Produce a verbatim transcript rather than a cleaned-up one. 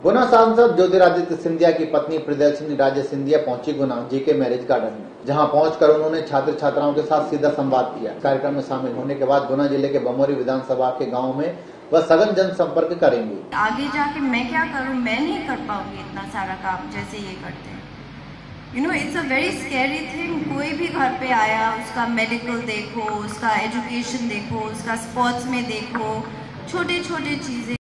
गुना सांसद ज्योतिरादित्य सिंधिया की पत्नी प्रियदर्शनी राजे सिंधिया पहुंची गुना जीके मैरिज गार्डन में, जहां पहुंचकर उन्होंने छात्र छात्राओं के साथ सीधा संवाद किया। कार्यक्रम में शामिल होने के बाद गुना जिले के बमोरी विधानसभा के गाँव में वह सघन जनसंपर्क करेंगी। आगे जाके मैं क्या करूं, मैं नहीं कर पाऊंगी इतना सारा काम जैसे ये करते हैं। You know it's a very scary thing. कोई भी घर पे आया, उसका मेडिकल देखो, उसका एजुकेशन देखो, उसका स्पोर्ट्स में देखो, छोटे छोटे चीजें